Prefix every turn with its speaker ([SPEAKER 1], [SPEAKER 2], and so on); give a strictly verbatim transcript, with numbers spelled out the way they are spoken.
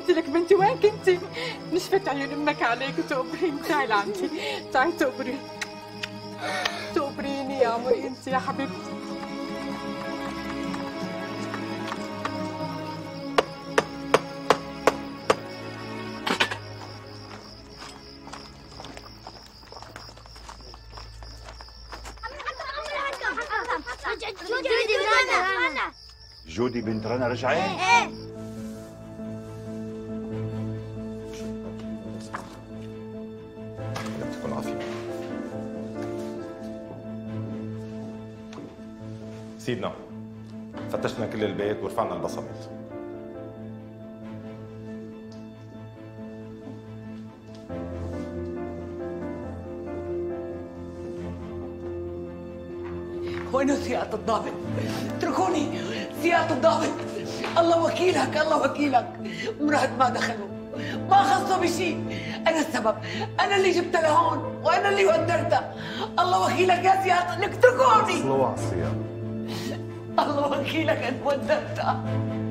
[SPEAKER 1] قلت لك بنتي وين كنتي؟ نشفت عيون امك عليك وتقبريني. تعي لعندي، تعي تقبري تقبريني يا عمري انت يا حبيبتي.
[SPEAKER 2] جودي بنت رنا.
[SPEAKER 3] جودي بنت رنا رجعت؟
[SPEAKER 2] ايه ايه.
[SPEAKER 3] يعطيكم العافية.
[SPEAKER 4] سيدنا فتشنا كل البيت ورفعنا البصمات.
[SPEAKER 5] وين سيادة الضابط؟ اتركوني سيادة الضابط. الله وكيلك الله وكيلك. مراد ما دخلوا، ما خصوا بشيء. أنا السبب، أنا اللي جبتها لهون وأنا اللي ودرتها. الله وكيلك يا سيادة انك اتركوني.
[SPEAKER 4] صلوا على الصيام.
[SPEAKER 5] الله وكيلك أنا ودرتها.